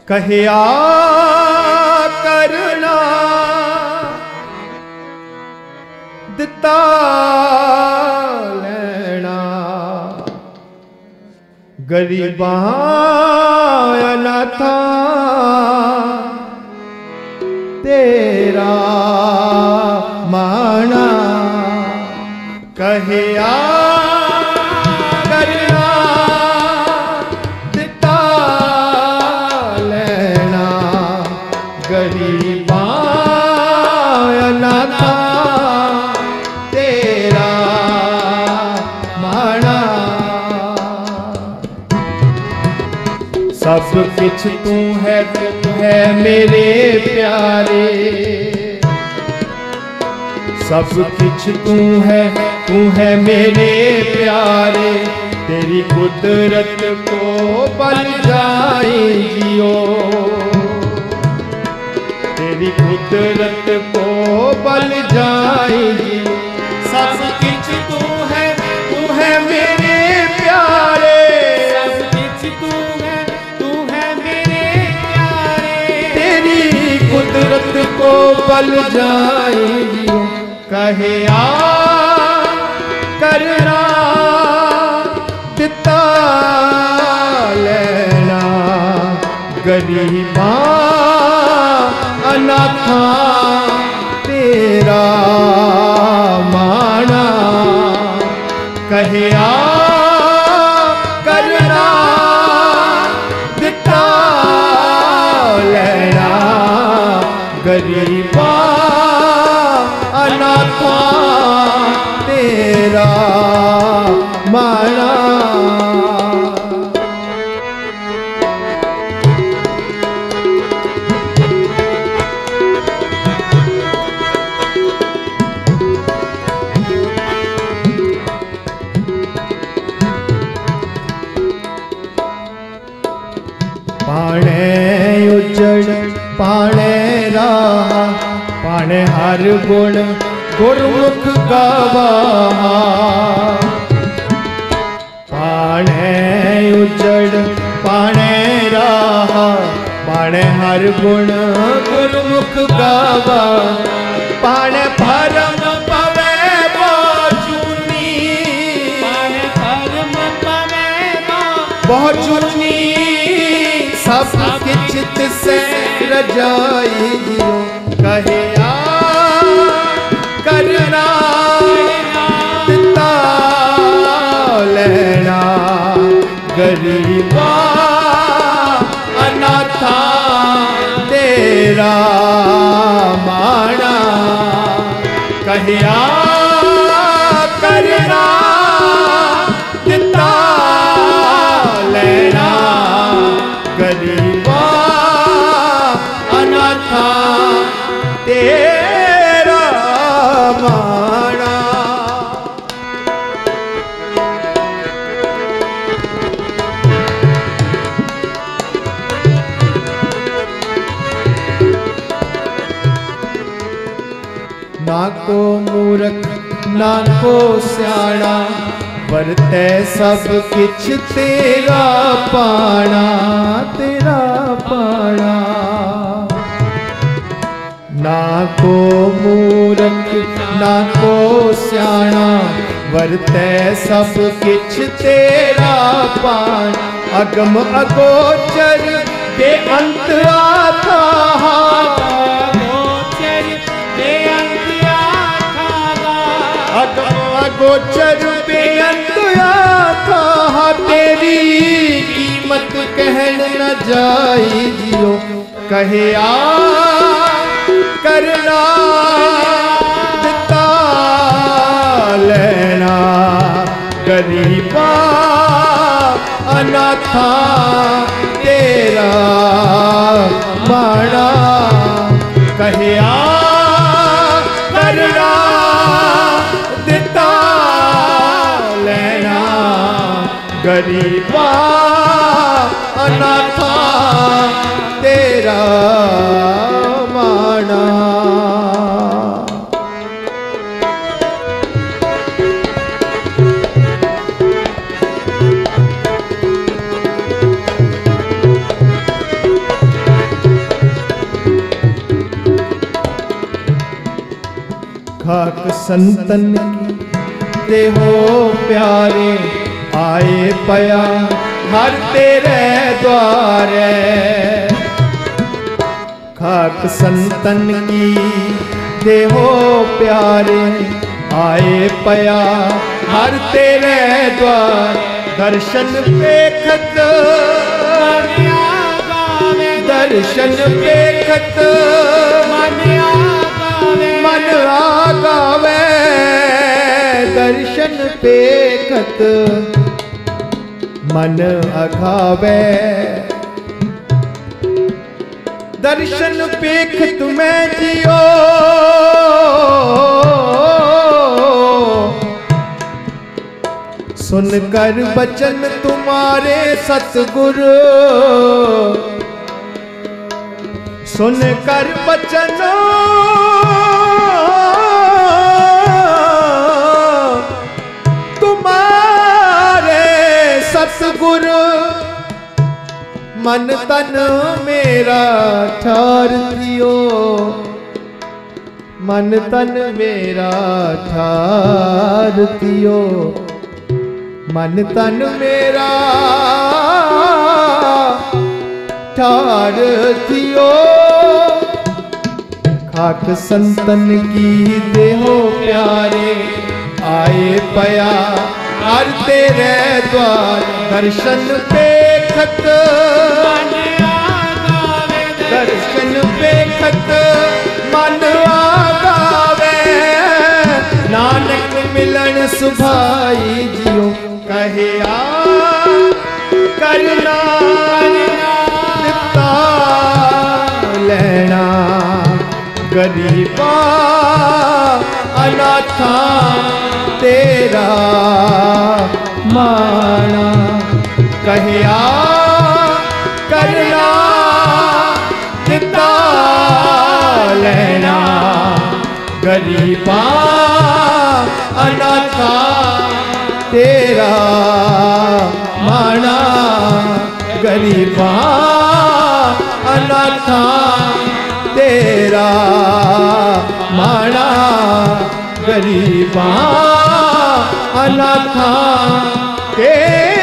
कहया करना दिता लेना गरीबां अनाथा तेरा माना कहया करना दिता लेना गरीबां अनाथा तेरा माना सब कुछ तू है मेरे प्यारे सब कुछ तू है मेरे प्यारे तेरी कुदरत को बल जाए जियो तेरी कुदरत को बल जाए जियो सब कुछ तू है मेरे प्यारे सब कुछ तू है मेरे प्यारे तेरी कुदरत को बल जाए जियो कहया करना दिता लेना गरीबां अनाथा तेरा माना कहया करना दिता लेना गरीबां अनाथा तेरा माना पाणे उजड़ पाणे राह पाणे हर गुण गुरमुख गावा पाणे उजड़ पाणे राह पाणे हर गुण गुरमुख गावा पाणे भरम पवे बोचुनी पाणे भरम पवे बोचुनी सब किछ तिसे रजाई जियो कहया करना दिता लेना गरीबां अनाथा तेरा माना कहया करना दिता लेना गरीबां अनाथा तेरा माना ना को मूर्ख ना को स्याणा वरते सब किछ तेरा पाना तेरा पाना ना को मूर्ख ना को स्याणा वरते सब किछ तेरा पाना अगम अगोचर बेअंत आथा अगम अगोचर बेअंत आथा तेरी कीमत कहन न जाई जियो कहया करना दिता लेना गरीबां अनाथा तेरा माना कहया करना दिता लेना गरीबां अनाथा तेरा माना संतन की देहो प्यारे, आए पया हर तेरे द्वारे। खाक संतन की देहो प्यारे, आए पया हर तेरे द्वार। दर्शन पेखत दर्शन पेखत मन आगावे, दर्शन पेखत मन अघावे। दर्शन पेखत मैं जियो, सुनकर बचन तुम्हारे सतगुरु, सुनकर बचन तुम्हारे सतगुरु। मन तन मेरा ठार दियो, मन तन मेरा ठार दियो, मन तन मेरा ठार दियो। खाक संतन की देहो प्यारे, आए पया हर तेरे द्वार। दर्शन पेखत दर्शन पेखत मन आगावे। नानक मिलन सुभाई जियो, कहे आ करना दिता लेना। गरीबा अनाथा तेरा माना, कहे आ करना दिता लेना। गरीबा अनाथा तेरा माना। गरीबा अनाथा तेरा माना। गरीबा अनाथा तेरा